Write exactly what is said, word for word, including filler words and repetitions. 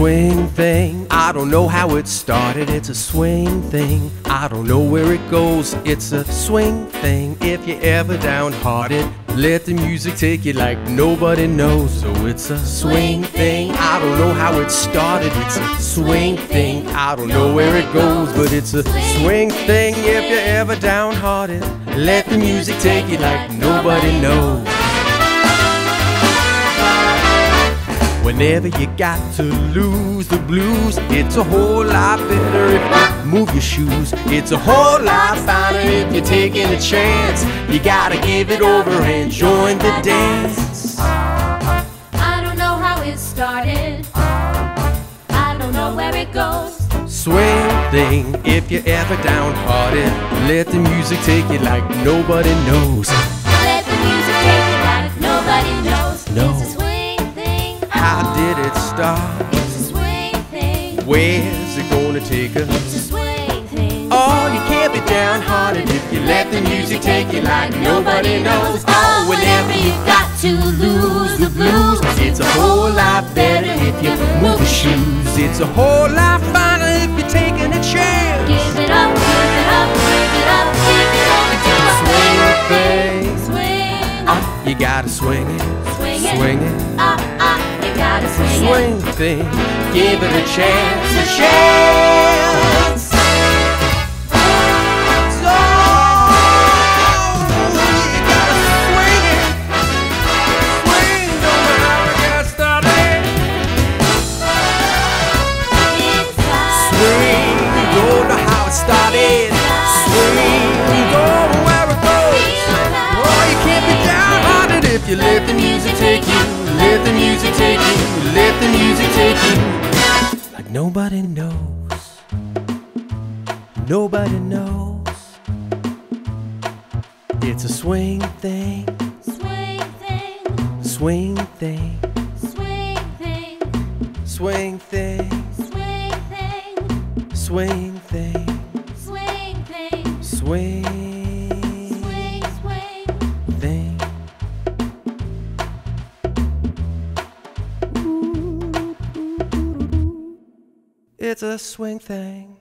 swing thing. I don't know how it started. It's a swing thing. I don't know where it goes. It's a swing thing. If you're ever downhearted, let the music take you like nobody knows. So it's a swing thing. I don't know how it started. It's a swing thing. I don't know where it goes, but it's a swing thing. If you're ever downhearted, let the music take you like nobody knows. Whenever you got to lose the blues, it's a whole lot better if you move your shoes. It's a whole lot finer if you're taking a chance. You gotta give it over and join the dance. I don't know how it started. I don't know where it goes. Swing thing, if you're ever downhearted, let the music take you like nobody knows. Let the music take you like nobody knows. No. It's a swing thing. How did it start? It's a swing thing. Where's it gonna take us? It's a swing thing. Oh, you can't be downhearted if you let the music take you like nobody knows. Oh, whenever you got to lose the blues, it's a whole lot better if you move your shoes. It's a whole lot finer if you're taking a chance. Give it up, give it up, give it up, give it over to a Swing thing. swing. Ah, you gotta swing it, Swing it. swing it. Ah, ah, you gotta swing it. Swing thing, give it a chance, a chance. So, you gotta swing it, swing no matter how it gets started. Swing, you don't know how it started. Swing, you don't know where it goes. Oh, you can't be downhearted if you let the music take you. Let the music take you. Let the music take you. Like nobody knows. Nobody knows. It's a swing thing. Swing thing, Swing thing. swing thing, Swing thing. swing thing, Swing thing. swing thing, Swing swing, swing. thing. It's a swing thing.